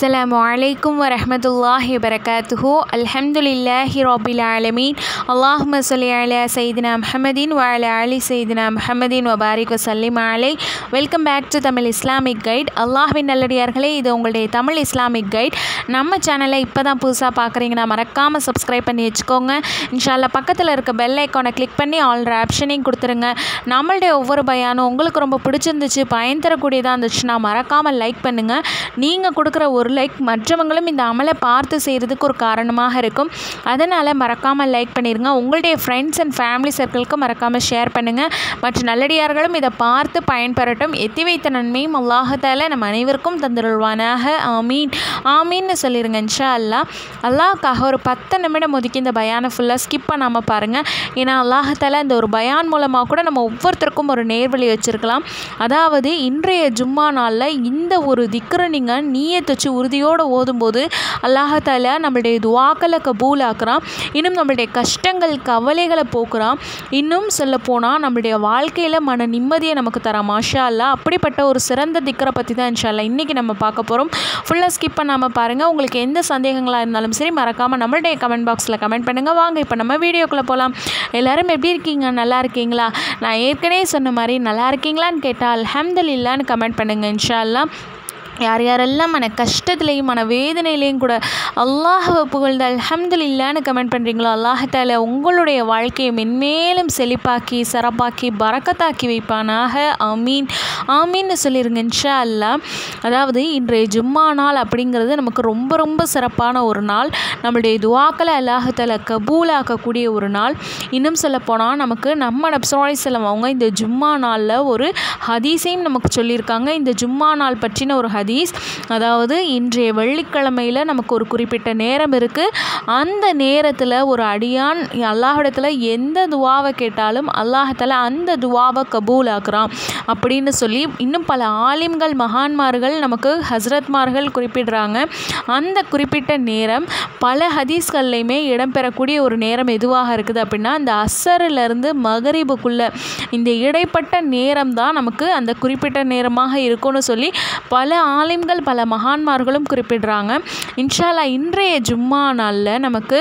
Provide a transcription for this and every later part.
அஸ்ஸலாமு அலைக்கும் வரஹ்மத்துல்லாஹி வபரகாத்துஹு. அல்ஹம்துலில்லாஹி ரப்பில் ஆலமீன். அல்லாஹும்ம ஸல்லி அலா சையிதினா முஹம்மதின் வ அலா அலி சையிதினா முஹம்மதின் வ பாரிக் வஸல்லிம் அலைஹி. Welcome back to Tamil Islamic guide. அல்லாஹ்வின் நல்லடியார்களே, இது உங்களுடைய தமிழ் இஸ்லாமிக் கைட். நம்ம சேனலை இப்போ தான் புதுசாக பார்க்குறீங்கன்னா மறக்காமல் சப்ஸ்கிரைப் பண்ணி வச்சுக்கோங்க. இன்ஷால்லா பக்கத்தில் இருக்க பெல் ஐக்கானை கிளிக் பண்ணி ஆல்ரெடி ஆப்ஷனையும் கொடுத்துருங்க. நம்மளுடைய ஒவ்வொரு பயானும் உங்களுக்கு ரொம்ப பிடிச்சிருந்துச்சு, பயன் தரக்கூடியதாக இருந்துச்சுன்னா மறக்காமல் லைக் பண்ணுங்கள். நீங்கள் கொடுக்குற ஒரு லைக் மற்றவங்களும் இந்த அமலை பார்த்து செய்கிறதுக்கு ஒரு காரணமாக இருக்கும். அதனால் மறக்காமல் லைக் பண்ணிடுங்க. உங்களுடைய ஃப்ரெண்ட்ஸ் அண்ட் ஃபேமிலி சர்க்கிளுக்கு மறக்காமல் ஷேர் பண்ணுங்கள். மற்ற நல்லடியார்களும் இதை பார்த்து பயன்பெறட்டும். எத்தி வைத்த நன்மையும் அல்லாஹால நம்ம அனைவருக்கும் தந்துருவானாக. ஆமீன் ஆமீன்னு சொல்லிடுங்க. இன்ஷா அல்லாஹ். அல்லாஹ்க்காக ஒரு 10 நிமிடம் ஒதுக்கி இந்த பயானை ஃபுல்லாக ஸ்கிப் பண்ணாமல் பாருங்கள். ஏன்னா அல்லாஹால இந்த ஒரு பயான் மூலமாக கூட நம்ம ஒவ்வொருத்தருக்கும் ஒரு நேர்வழி வச்சுருக்கலாம். அதாவது இன்றைய ஜும்மா நாளில் இந்த ஒரு திக்ரை நீங்கள் நீயத்து வச்சு உறுதியோடு ஓதும்போது அல்லாஹால நம்மளுடைய துவாக்களை கபூலாக்குறான். இன்னும் நம்மளுடைய கஷ்டங்கள் கவலைகளை போக்குறான். இன்னும் சொல்லப்போனால் நம்மளுடைய வாழ்க்கையில் மன நிம்மதியை நமக்கு தரான். மாஷா அல்லா. அப்படிப்பட்ட ஒரு சிறந்த திக்ரை பற்றி தான் இன்ஷா அல்லாஹ் இன்றைக்கி நம்ம பார்க்க போகிறோம். ஃபுல்லாக ஸ்கிப் பண்ணாமல் பாருங்கள். உங்களுக்கு எந்த சந்தேகங்களாக இருந்தாலும் சரி மறக்காமல் நம்மளுடைய கமெண்ட் பாக்ஸில் கமெண்ட் பண்ணுங்கள். வாங்க இப்போ நம்ம வீடியோக்குள்ளே போகலாம். எல்லோரும் எப்படி இருக்கீங்க? நல்லா இருக்கீங்களா? நான் ஏற்கனவே சொன்ன மாதிரி நல்லா இருக்கீங்களான்னு கேட்டால் அல்ஹம்துலில்லாஹ்னு கமெண்ட் பண்ணுங்கள். இன்ஷா அல்லாஹ். யார் யாரெல்லாம் மன கஷ்டத்துலேயும் மன வேதனையிலையும் கூட அல்லாஹ்வை புகழ்ந்து அல்ஹம்துலில்லாஹ்னு கமெண்ட் பண்ணுறீங்களோ அல்லாஹால உங்களுடைய வாழ்க்கையை மென்மேலும் செழிப்பாக்கி சிறப்பாக்கி பரக்கத்தாக்கி வைப்பானாக. ஆமீன் ஆமீன்னு சொல்லிடுங்க. இன்ஷா அல்லாஹ். அதாவது இன்றைய ஜும்மா நாள் அப்படிங்கிறது நமக்கு ரொம்ப ரொம்ப சிறப்பான ஒரு நாள். நம்மளுடைய துவாக்களை அல்லாஹால கபூலாக்கக்கூடிய ஒரு நாள். இன்னும் சொல்லப்போனால் நமக்கு நம்ம நபி ஸல்லல்லாஹு அலைஹி வஸல்லம் அவங்க இந்த ஜும்மா நாளில் ஒரு ஹதீஸையும் நமக்கு சொல்லியிருக்காங்க. இந்த ஜும்மா நாள் பற்றின ஒரு ஹதீஸ். அதாவது இன்றைய வெள்ளிக்கிழமையில் நமக்கு ஒரு குறிப்பிட்ட நேரம் இருக்குது. அந்த நேரத்தில் ஒரு அடியான் அல்லாஹ்விடத்தில் எந்த துவாவை கேட்டாலும் அல்லாஹால அந்த துவாவை கபூலாக்குறான் அப்படின்னு சொல்லி இன்னும் பல ஆலிம்கள் மகான்மார்கள் நமக்கு ஹஸ்ரத்மார்கள் குறிப்பிடுறாங்க. அந்த குறிப்பிட்ட நேரம் பல ஹதீஸ்கள்லையுமே இடம்பெறக்கூடிய ஒரு நேரம் எதுவாக இருக்குது அப்படின்னா இந்த அஸ்ஸரிலிருந்து மகரிபுக்குள்ளே இந்த இடைப்பட்ட நேரம் தான் நமக்கு அந்த குறிப்பிட்ட நேரமாக இருக்கும்னு சொல்லி பல ஆலிம்கள் பல மகான்மார்களும் குறிப்பிடுறாங்க. இன்ஷா அல்லாஹ் இன்றைய ஜும்மா நாளில் நமக்கு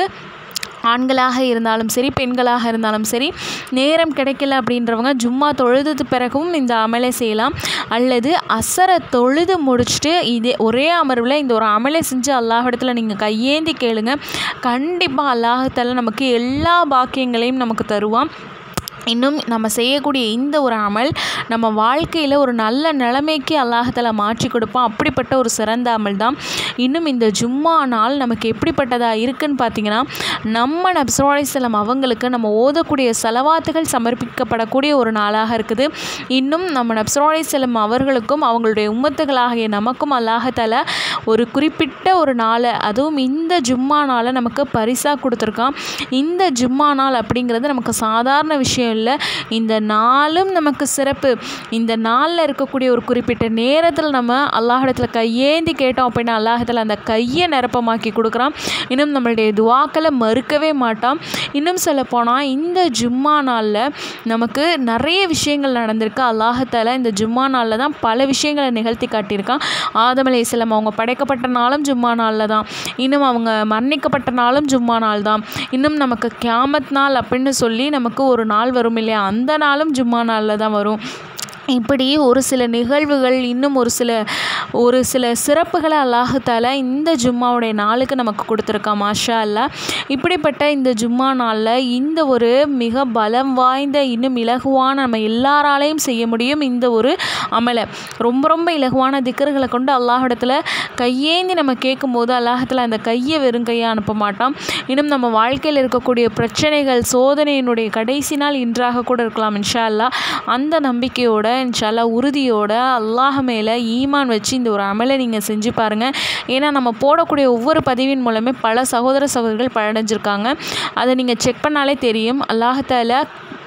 ஆண்களாக இருந்தாலும் சரி பெண்களாக இருந்தாலும் சரி நேரம் கிடைக்கல அப்படின்றவங்க ஜும்மா தொழுது பிறகும் இந்த அமலை செய்யலாம். அல்லது அசரை தொழுது முடிச்சுட்டு இதே ஒரே அமர்வில் இந்த ஒரு அமலை செஞ்சு அல்லாஹ்விடத்தில் நீங்கள் கையேந்தி கேளுங்க. கண்டிப்பாக அல்லாஹ்தால நமக்கு எல்லா பாக்கியங்களையும் நமக்கு தருவான். இன்னும் நம்ம செய்யக்கூடிய இந்த ஒரு அமல் நம்ம வாழ்க்கையில் ஒரு நல்ல நிலைமைக்கு அல்லாஹ்தால மாற்றி கொடுப்பான். அப்படிப்பட்ட ஒரு சிறந்த அமல் தான். இன்னும் இந்த ஜும்மா நாள் நமக்கு எப்படிப்பட்டதாக இருக்குன்னு பார்த்தீங்கன்னா நம்ம நபி ஸல்லல்லாஹு அலைஹி வஸல்லம் அவங்களுக்கு நம்ம ஓதக்கூடிய ஸலவாத்துகள் சமர்ப்பிக்கப்படக்கூடிய ஒரு நாளாக இருக்குது. இன்னும் நம்ம நபி ஸல்லல்லாஹு அலைஹி வஸல்லம் அவர்களுக்கும் அவங்களுடைய உம்மத்துகளாகிய நமக்கும் அல்லாஹ்தால ஒரு குறிப்பிட்ட ஒரு நாளை அதுவும் இந்த ஜும்மா நாளை நமக்கு பரிசாக கொடுத்துருக்கான். இந்த ஜும்மா நாள் அப்படிங்கிறது நமக்கு சாதாரண விஷயம் இல்லை. இந்த நாளும் நமக்கு சிறப்பு. இந்த நாளில் இருக்கக்கூடிய ஒரு குறிப்பிட்ட நேரத்தில் நம்ம அல்லாஹ்விடத்தில் கையேந்தி கேட்டோம் அப்படின்னா அல்லாஹ்தால அந்த கையை நிரப்பமாக்கி கொடுக்குறான். இன்னும் நம்மளுடைய துவாக்களை மறுக்கவே மாட்டான். இன்னும் சொல்லப்போனால் இந்த ஜும்மா நாளில் நமக்கு நிறைய விஷயங்கள் நடந்திருக்கு. அல்லாஹ்தால இந்த ஜும்மா நாளில் தான் பல விஷயங்களை நிகழ்த்தி காட்டியிருக்கான். ஆதம் அலைஹிஸ்ஸலாம் அவங்க படைக்கப்பட்ட நாளும் ஜும்மா நாளில் தான். இன்னும் அவங்க மரணிக்கப்பட்ட நாளும் ஜும்மா நாள் தான். இன்னும் நமக்கு கியாமத் நாள் அப்படின்னு சொல்லி நமக்கு ஒரு நாள் வரும் இல்லையா, அந்த நாளும் ஜும்மா நாளில் தான் வரும். இப்படி ஒரு சில நிகழ்வுகள் இன்னும் ஒரு சில சிறப்புகளை அல்லாஹ்தால இந்த ஜும்மாவுடைய நாளுக்கு நமக்கு கொடுத்துருக்கா. மாஷா அல்லாஹ். இப்படிப்பட்ட இந்த ஜும்மா நாளில் இந்த ஒரு மிக பலம் வாய்ந்த இன்னும் இலகுவான நம்ம எல்லாராலையும் செய்ய முடியும் இந்த ஒரு அமலை ரொம்ப ரொம்ப இலகுவான திக்ருகளை கொண்டு அல்லாஹ்விடத்தில் கையேந்தி நம்ம கேட்கும்போது அல்லாஹ்தால அந்த கையை வெறும் கையை அனுப்ப மாட்டான். இன்னும் நம்ம வாழ்க்கையில் இருக்கக்கூடிய பிரச்சனைகள் சோதனையினுடைய கடைசி நாள் இன்றாக கூட இருக்கலாம். இன்ஷா அல்லாஹ். அந்த நம்பிக்கையோட இன்ஷா அல்லாஹ் உறுதியோட அல்லாஹ் மேலே ஈமான் வச்சு இந்த ஒரு அமலை நீங்கள் செஞ்சு பாருங்கள். ஏன்னா நம்ம போடக்கூடிய ஒவ்வொரு பதிவின் மூலமே பல சகோதரர்கள் பலனடைஞ்சிருக்காங்க. அதை நீங்கள் செக் பண்ணாலே தெரியும். அல்லாஹ்தால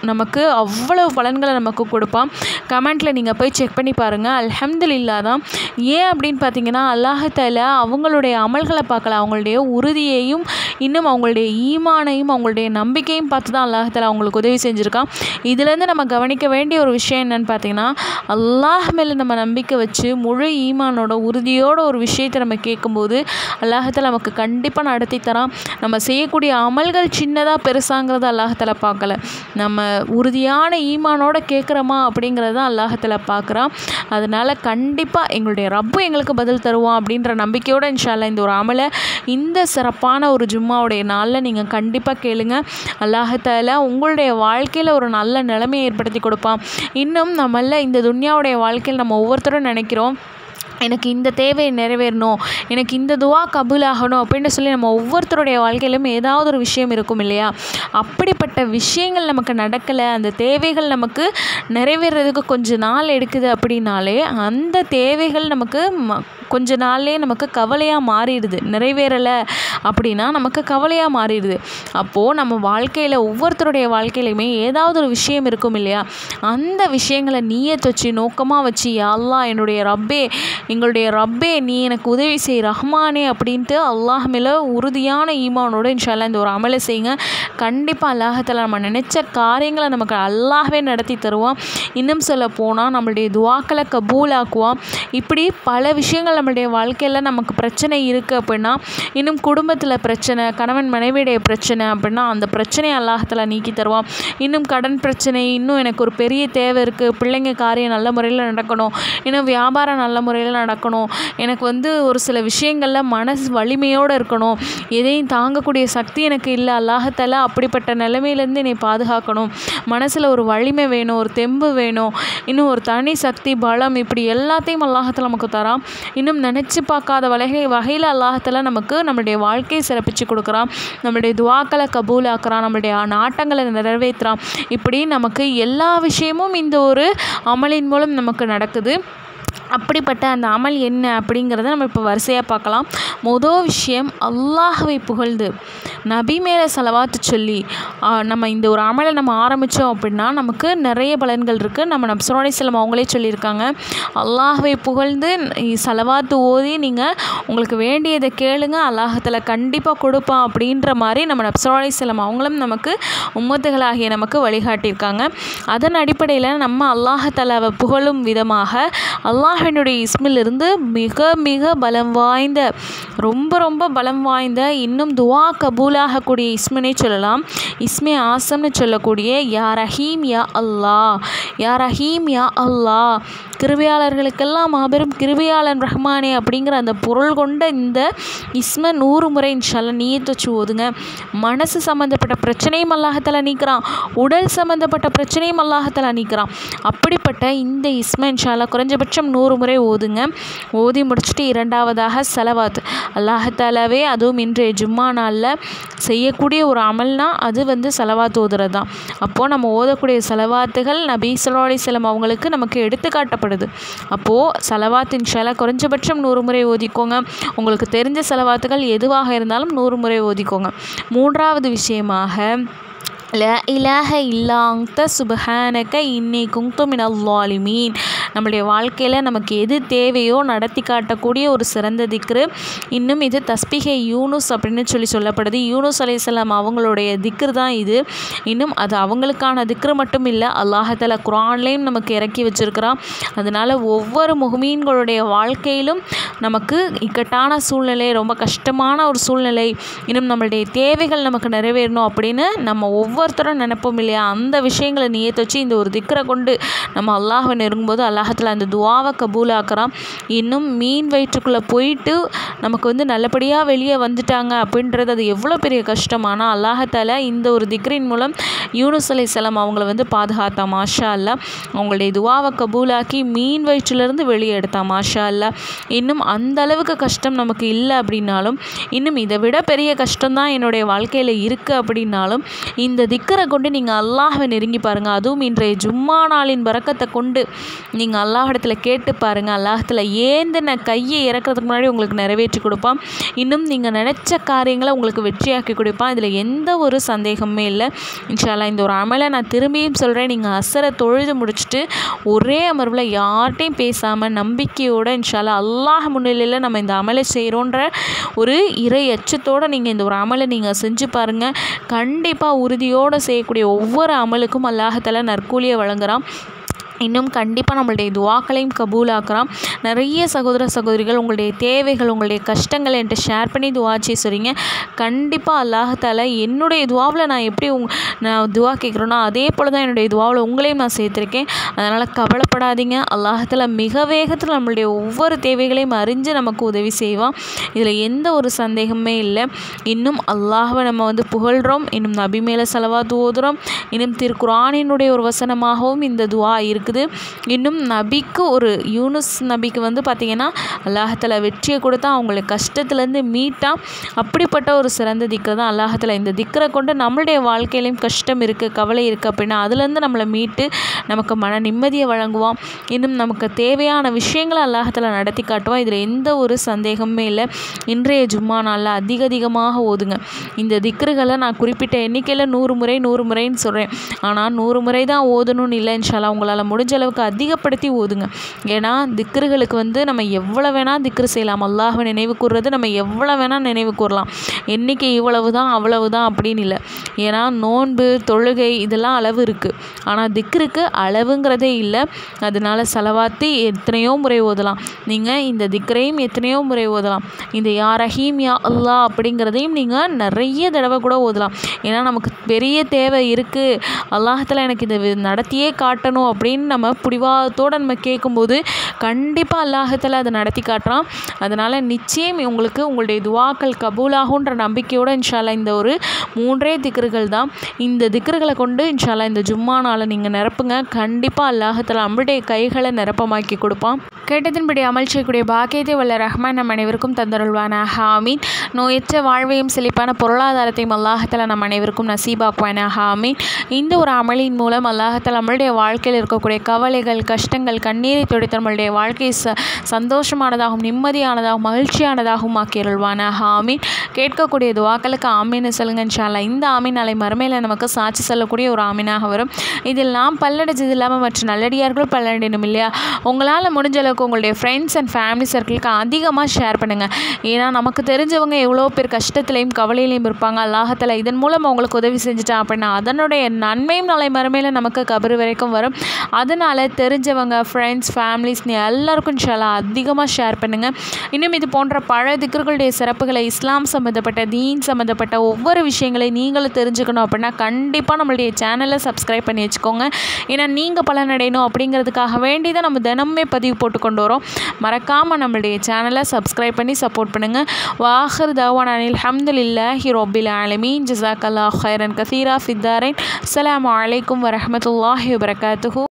நமக்கு அவ்வளவு பலன்களை நமக்கு கொடுப்பான். கமெண்ட்டில் நீங்கள் போய் செக் பண்ணி பாருங்கள். அல்ஹம்துலில்லாஹ் தான். ஏன் அப்படின்னு பார்த்தீங்கன்னா, அல்லாஹ் தஆலா அவங்களுடைய அமல்களை பார்க்கல, அவங்களுடைய உறுதியையும் இன்னும் அவங்களுடைய ஈமானையும் அவங்களுடைய நம்பிக்கையும் பார்த்து தான் அல்லாஹ் தஆலா அவங்களுக்கு உதவி செஞ்சுருக்கான். இதுலேருந்து நம்ம கவனிக்க வேண்டிய ஒரு விஷயம் என்னென்னு பார்த்தீங்கன்னா, அல்லாஹ் மேலே நம்ம நம்பிக்கை வச்சு முழு ஈமானோட உறுதியோட ஒரு விஷயத்தை நம்ம கேட்கும்போது அல்லாஹ் தஆலா நமக்கு கண்டிப்பாக நடத்தி தரான். நம்ம செய்யக்கூடிய அமல்கள் சின்னதாக பெருசாங்கிறத அல்லாஹ் தஆலா பார்க்கல, நம்ம உறுதியான ஈமானோட கேட்குறோமா அப்படிங்கிறத அல்லாஹ் தஆலா பார்க்குறான். அதனால் கண்டிப்பாக எங்களுடைய ரப்பு எங்களுக்கு பதில் தருவான் அப்படின்ற நம்பிக்கையோடு இன்ஷா அல்லாஹ் இந்த ஒரு அமலை இந்த சிறப்பான ஒரு ஜும்மாவுடைய நாளில் நீங்கள் கண்டிப்பாக கேளுங்க. அல்லாஹ் தஆலா உங்களுடைய வாழ்க்கையில் ஒரு நல்ல நிலைமையை ஏற்படுத்தி கொடுப்பான். இன்னும் நம்மள இந்த துன்யாவுடைய வாழ்க்கையில் நம்ம ஒவ்வொருத்தரும் நினைக்கிறோம், எனக்கு இந்த தேவை நிறைவேறணும், எனக்கு இந்த துவா கபூலாகணும் அப்படின்னு சொல்லி நம்ம ஒவ்வொருத்தருடைய வாழ்க்கையிலும் ஏதாவது ஒரு விஷயம் இருக்கும் இல்லையா? அப்படிப்பட்ட விஷயங்கள் நமக்கு நடக்கலை, அந்த தேவைகள் நமக்கு நிறைவேறதுக்கு கொஞ்ச நாள் எடுக்குது அப்படின்னாலே அந்த தேவைகள் நமக்கு கொஞ்ச நாள்லேயே நமக்கு கவலையாக மாறிடுது. நிறைவேறலை அப்படின்னா நமக்கு கவலையாக மாறிடுது. அப்போது நம்ம வாழ்க்கையில் ஒவ்வொருத்தருடைய வாழ்க்கையிலையுமே ஏதாவது ஒரு விஷயம் இருக்கும் இல்லையா? அந்த விஷயங்களை நீயத் வச்சு நோக்கமாக வச்சு, யா அல்லாஹ் என்னுடைய ரப்பே, எங்களுடைய ரப்பே நீ எனக்கு உதவி செய் ரஹ்மானே அப்படின்ட்டு அல்லாஹ் மேலே உறுதியான ஈமானோடு இன்ஷா அல்லாஹ் இந்த ஒரு அமலை செய்யுங்க. கண்டிப்பாக அல்லாஹ் தஆலா நம்ம நினச்ச காரியங்களை நமக்கு அல்லாஹ்வே நடத்தி தருவான். இன்னும் சொல்ல போனால் நம்மளுடைய துவாக்களை கபூலாக்குவான். இப்படி பல விஷயங்கள் நம்மளுடைய வாழ்க்கையில் நமக்கு பிரச்சனை இருக்குது அப்படின்னா, இன்னும் குடும்பத்தில் பிரச்சனை, கணவன் மனைவியுடைய பிரச்சனை அப்படின்னா அந்த பிரச்சனையை அல்லாஹ் தஆலா நீக்கி தருவான். இன்னும் கடன் பிரச்சனை, இன்னும் எனக்கு ஒரு பெரிய தேவை இருக்குது, பிள்ளைங்க காரியம் நல்ல முறையில் நடக்கணும், இன்னும் வியாபாரம் நல்ல முறையில் நடக்கணும், எனக்கு ஒரு சில விஷயங்களில் மனசு வலிமையோடு இருக்கணும், எதையும் தாங்கக்கூடிய சக்தி எனக்கு இல்லை, அல்லாஹ் தஆலா அப்படிப்பட்ட நிலைமையிலேருந்து என்னை பாதுகாக்கணும், மனசில் ஒரு வலிமை வேணும், ஒரு தெம்பு வேணும், இன்னும் ஒரு தனி சக்தி பலம், இப்படி எல்லாத்தையும் அல்லாஹ் தஆலா நமக்கு தரான். இன்னும் நினச்சி பார்க்காத வகையில் அல்லாஹ் தஆலா நமக்கு நம்மளுடைய வாழ்க்கையை சிறப்பிச்சு கொடுக்குறான், நம்மளுடைய துவாக்களை கபூலாக்குறான், நம்மளுடைய நாட்டங்களை நிறைவேற்றுறான். இப்படி நமக்கு எல்லா விஷயமும் இந்த ஒரு அமலின் மூலம் நமக்கு நடக்குது. அப்படிப்பட்ட அந்த அமல் என்ன அப்படிங்கிறத நம்ம இப்போ வரிசையாக பார்க்கலாம். மொதல் விஷயம், அல்லாஹ்வை புகழ்ந்து நபி மேலே ஸலவாத்து சொல்லி நம்ம இந்த ஒரு அமலை நம்ம ஆரம்பித்தோம் அப்படின்னா நமக்கு நிறைய பலன்கள் இருக்குது. நம்ம நபி ஸல்லல்லாஹு அலைஹி வஸல்லம் அவங்களே சொல்லியிருக்காங்க, அல்லாஹ்வை புகழ்ந்து ஸலவாத்து ஓதி நீங்கள் உங்களுக்கு வேண்டியதை கேளுங்க, அல்லாஹ் தஆலா கண்டிப்பாக கொடுப்பான் அப்படின்ற மாதிரி நம்ம நபி ஸல்லல்லாஹு அலைஹி வஸல்லம் அவங்களும் நமக்கு உம்மத்துகளாகிய நமக்கு வழிகாட்டியிருக்காங்க. அதன் அடிப்படையில் நம்ம அல்லாஹ் தஆலாவை புகழும் விதமாக அல்லாஹ்வினுடைய இஸ்மிலிருந்து மிக மிக பலம் வாய்ந்த, ரொம்ப ரொம்ப பலம் வாய்ந்த, இன்னும் துவா கபூலாகக்கூடிய இஸ்மினே சொல்லலாம், இஸ்மே ஆசம்னு சொல்லக்கூடிய யா ரஹீம் யா அல்லாஹ், யா ரஹீம் யா அல்லாஹ், கிருபையாளர்களுக்கெல்லாம் மாபெரும் கிருபையாளன் ரஹ்மானே அப்படிங்கிற அந்த பொருள் கொண்ட இந்த இஸ்மை 100 முறை இன்ஷா அல்லாஹ் நியத் வச்சு ஓதுங்க. மனசு சம்மந்தப்பட்ட பிரச்சனையும் அல்லாஹ் தஆலா நீக்கிறான், உடல் சம்மந்தப்பட்ட பிரச்சனையும் அல்லாஹ் தஆலா நீக்கிறான். அப்படிப்பட்ட இந்த இஸ்மை இன்ஷா அல்லாஹ் குறைஞ்சபட்சம் 100 முறை ஓதுங்க. ஓதி முடிச்சுட்டு இரண்டாவதாக ஸலவாத், அல்லாஹ் தஆலாவே அதுவும் இன்றைய ஜும்மா நாளில் செய்யக்கூடிய ஒரு அமல்னா அது ஸலவாத் ஓதுறது தான். அப்போது நம்ம ஓதக்கூடிய ஸலவாத்துகள் நபி ஸல்லல்லாஹு அலைஹி வஸல்லம் அவங்களுக்கு நமக்கு எடுத்துக்காட்டப்படுது. அப்போது ஸலவாத் இன்ஷா அல்லாஹ் குறைஞ்சபட்சம் 100 முறை ஓதிக்கோங்க. உங்களுக்கு தெரிஞ்ச ஸலவாத்துகள் எதுவாக இருந்தாலும் 100 முறை ஓதிக்கோங்க. மூன்றாவது விஷயமாக, லா இலாஹ இல்லா அன்த சுப்ஹானக இன்னி குன்து மினல் ஸாலிமீன். நம்மளுடைய வாழ்க்கையில் நமக்கு எது தேவையோ நடத்தி காட்டக்கூடிய ஒரு சிறந்த திக்ரு. இன்னும் இது தஸ்பீஹே யூனுஸ் அப்படின்னு சொல்லப்படுது. யூனுஸ் அலைஹிஸ்ஸலாம் அவங்களுடைய திக்ரு தான் இது. இன்னும் அது அவங்களுக்கான திக்ரு மட்டும் இல்லை, அல்லாஹ் தஆலா குர்ஆன்லேயும் நமக்கு இறக்கி வச்சிருக்கிறான். அதனால் ஒவ்வொரு முஹ்மீன்களுடைய வாழ்க்கையிலும் நமக்கு இக்கட்டான சூழ்நிலை, ரொம்ப கஷ்டமான ஒரு சூழ்நிலை, இன்னும் நம்மளுடைய தேவைகள் நமக்கு நிறைவேறணும் அப்படின்னு நம்ம ஒவ்வொருத்தரும் நினைப்போம் இல்லையா? அந்த விஷயங்களை நியத் வச்சு இந்த ஒரு திக்ரை கொண்டு நம்ம அல்லாஹ்வை நெருங்கும்போது அல்லாஹ் தஆலா அந்த துஆவை கபூலாக்குறான். இன்னும் மீன் வயிற்றுக்குள்ளே போயிட்டு நமக்கு நல்லபடியாக வெளியே வந்துட்டாங்க அப்படின்றது அது எவ்வளோ பெரிய கஷ்டம். ஆனால் அல்லாஹ் தஆலா இந்த ஒரு திக்ரின் மூலம் யூனுஸ் அலைஹிஸ்ஸலாம் அவங்கள பாதுகாத்தான். மாஷா அல்லாஹ். அவங்களுடைய துஆவை கபூலாக்கி மீன் வயிற்றிலிருந்து வெளியே எடுத்தான். மாஷா அல்லாஹ். இன்னும் அந்த அளவுக்கு கஷ்டம் நமக்கு இல்லை அப்படின்னாலும், இன்னும் இதை விட பெரிய கஷ்டம்தான் என்னுடைய வாழ்க்கையில் இருக்குது அப்படின்னாலும், இந்த இந்த திக்கரை கொண்டு நீங்கள் அல்லாஹ்வை நெருங்கி பாருங்கள். அதுவும் இன்றைய ஜும்மா நாளின் பரக்கத்தை கொண்டு நீங்கள் அல்லாஹ்விடத்தில் கேட்டு பாருங்கள். அல்லாஹ்விடத்தில் ஏந்தின கையை இறக்கிறதுக்கு முன்னாடி உங்களுக்கு நிறைவேற்றி கொடுப்பான். இன்னும் நீங்கள் நினச்ச காரியங்களை உங்களுக்கு வெற்றியாக்கி கொடுப்பான். இதில் எந்த ஒரு சந்தேகமே இல்லை. இன்ஷா அல்லாஹ் இந்த ஒரு அமலை நான் திரும்பியும் சொல்கிறேன். நீங்கள் அசரை தொழுது முடிச்சுட்டு ஒரே அமர்வில் யார்கிட்டையும் பேசாமல் நம்பிக்கையோடு இன்ஷா அல்லாஹ் அல்லாஹ் முன்னிலையில் நம்ம இந்த அமலை செய்கிறோன்ற ஒரு இறை அச்சத்தோடு நீங்கள் இந்த ஒரு அமலை நீங்கள் செஞ்சு பாருங்கள். கண்டிப்பாக உறுதியோடு செய்யக்கூடிய ஒவ்வொரு அமலுக்கும் அல்லாஹ் தஆலா நற்கூலியை வழங்குகிறான். இன்னும் கண்டிப்பாக நம்மளுடைய துவாக்களையும் கபூலாக்குறான். நிறைய சகோதர சகோதரிகள் உங்களுடைய தேவைகள் உங்களுடைய கஷ்டங்களை என்கிட்ட ஷேர் பண்ணி துவா செய்ய சொல்கிறீங்க. கண்டிப்பாக அல்லாஹ் தஆலா என்னுடைய துவாவில் நான் எப்படி நான் துவா கேட்குறேனோ அதே போல் தான் என்னுடைய துவாவில் உங்களையும் நான் சேர்த்துருக்கேன். அதனால் கவலைப்படாதீங்க. அல்லாஹ் தஆலா மிக வேகத்தில் நம்மளுடைய ஒவ்வொரு தேவைகளையும் அறிஞ்சு நமக்கு உதவி செய்வான். இதில் எந்த ஒரு சந்தேகமே இல்லை. இன்னும் அல்லாஹ்வை நம்ம புகழ்கிறோம். இன்னும் நபி மேலே ஸலவாத் ஓதுகிறோம். இன்னும் திருக்குர்ஆனினுடைய ஒரு வசனமாகவும் இந்த துவா இருக்குது. இன்னும் நபிக்கு யூனுஸ் நபிக்கு பார்த்திங்கன்னா அல்லாஹ் தஆலா வெற்றியை கொடுத்தா அவங்களை கஷ்டத்துலேருந்து மீட்டா. அப்படிப்பட்ட ஒரு சிறந்த திக்ர் தான் அல்லாஹ் தஆலா இந்த திக்ரை கொண்டு நம்மளுடைய வாழ்க்கையிலையும் கஷ்டம் இருக்குது கவலை இருக்குது அப்படின்னா அதுலேருந்து நம்மளை மீட்டு நமக்கு மன நிம்மதியை வழங்குவான். இன்னும் நமக்கு தேவையான விஷயங்களை அல்லாஹ் தஆலா நடத்தி காட்டுவான். இதில் எந்த ஒரு சந்தேகமே இல்லை. இன்றைய ஜும்மா நாளில் அதிகமாக ஓதுங்க. இந்த திக்ருகளை நான் குறிப்பிட்ட எண்ணிக்கையில் 100 முறைன்னு சொல்கிறேன். ஆனால் 100 முறை தான் ஓதணும்னு இல்லை. இன்ஷா அல்லாஹ் உங்களால் முடிஞ்ச அளவுக்கு அதிகப்படுத்தி ஓதுங்க. ஏன்னா திக்ருகளுக்கு நம்ம எவ்வளோ வேணால் திக்ரு செய்யலாம். அல்லாஹ்வை நினைவு கூறுறது நம்ம எவ்வளோ வேணால் நினைவு கூறலாம். எண்ணிக்கை இவ்வளவு தான் அவ்வளவு தான் அப்படின்னு இல்லை. ஏன்னா நோன்பு தொழுகை இதெல்லாம் அளவு இருக்குது. ஆனால் திக்ருக்கு அளவுங்கிறதே இல்லை. அதனால ஸலவாத்து எத்தனையோ முறை ஓதலாம். நீங்கள் இந்த திக்ரையும் எத்தனையோ முறை ஓதலாம். இந்த யா ரஹீம் யா அல்லாஹ் அப்படிங்கிறதையும் நீங்கள் நிறைய தடவை கூட ஓதலாம். ஏன்னா நமக்கு பெரிய தேவை இருக்குது. அல்லாஹ் தஆலா எனக்கு இதை நடத்தியே காட்டணும் அப்படின்னு நம்ம பிடிவாதத்தோடு நம்ம கேட்கும்போது கண்டிப்பாக அல்லாஹ் தஆலா அதை நடத்தி காட்டுறான். அதனால் நிச்சயம் உங்களுக்கு உங்களுடைய துவாக்கள் கபூலாகுன்ற நம்பிக்கையோடு இன்ஷா அல்லாஹ் இந்த ஒரு 3 திக்ருகள் தான். இந்த திக்ருகளை கொண்டு இன்ஷா அல்லாஹ் இந்த ஜும்மா நாளை நீங்கள் நிரப்புங்க. கண்டிப்பாக அல்லாஹ் தஆலா நம்மளுடைய கைகளை நிரப்பமாக்கி கொடுப்பான். கேட்டதின்படி அமல் செய்யக்கூடிய பாக்கியத்தை வல்ல ரஹ்மான் நம் அனைவருக்கும் தந்தருள்வானாக. ஆமீன். நோயற்ற வாழ்வையும் செழிப்பான பொருளாதாரத்தையும் அல்லாஹ் தஆலா நம் அனைவருக்கும் நசீபாக்குவானாக. ஆமீன். இந்த ஒரு அமலின் மூலம் அல்லாஹ் தஆலா நம்மளுடைய வாழ்க்கையில் இருக்கக்கூடிய கவலைகள் கஷ்டங்கள் கண்ணீரை துடைத்து நம்மளுடைய வாழ்க்கை சந்தோஷமானதாகவும் நிம்மதியானதாகவும் மகிழ்ச்சியானதாகவும் ஆக்கியருள்வானாக. ஆமீன். கேட்கக்கூடிய துவாக்களுக்கு ஆமீன்னு சொல்லுங்க. இன்ஷா அல்லாஹ் இந்த ஆமீன் நாளை மறுமையில் நமக்கு சாட்சி சொல்லக்கூடிய ஒரு ஆமீனாக வரும். இதில் நாம் பல்லடைஞ்சது இல்லாமல் மற்ற நல்லடியார்களும் பல்லடையணும் இல்லையா? உங்களால் முடிஞ்ச அளவுக்கு உங்களுடைய ஃப்ரெண்ட்ஸ் அண்ட் ஃபேமிலி சர்க்கிளுக்கு அதிகமாக ஷேர் பண்ணுங்கள். ஏன்னா நமக்கு தெரிஞ்சவங்க எவ்வளோ பேர் கஷ்டத்துலையும் கவலையிலையும் இருப்பாங்க. அல்லாஹ் தஆலா இதன் மூலம் அவங்களுக்கு உதவி செஞ்சுட்டான் அப்படின்னா அதனுடைய நன்மையும் நாளை மறுமையில் நமக்கு கபர் வரைக்கும் வரும். அதனால் தெரிஞ்சவங்க ஃப்ரெண்ட்ஸ் ஃபேமிலிஸ் எல்லாருக்கும் இன்ஷா அல்லாஹ் அதிகமாக ஷேர் பண்ணுங்கள். இன்னும் இது போன்ற பல திக்ருகளுடைய சிறப்புகளை இஸ்லாம் சம்மந்தப்பட்ட தீன் சம்மந்தப்பட்ட ஒவ்வொரு விஷயங்களை நீங்களும் தெரிஞ்சுக்கணும் அப்படின்னா கண்டிப்பாக நம்மளுடைய சேனலை சப்ஸ்கிரைப் பண்ணி வச்சுக்கோங்க. ஏன்னா நீங்கள் பலனடையணும் அப்படிங்கிறதுக்காக வேண்டி தான் நம்ம தினமுமே பதிவு போட்டு கொண்டு வரோம். மறக்காமல் நம்மளுடைய சேனலை சப்ஸ்கிரைப் பண்ணி சப்போர்ட் பண்ணுங்கள். வாஹிர் தஅவானா அல்ஹம்துலில்லாஹி ரப்பில் ஆலமீன். ஜஸாக்கல்லாஹு கைரன் கஸீரா ஃபித்தாரைன். அஸ்ஸலாமு அலைக்கும் வரஹ்மத்துல்லாஹி வபரகாத்துஹு.